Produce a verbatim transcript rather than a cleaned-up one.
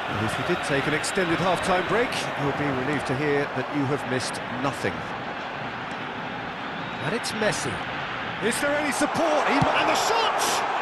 And if you did take an extended half-time break, you'll be relieved to hear that you have missed nothing. And it's Messi. Is there any support? He... And the shot!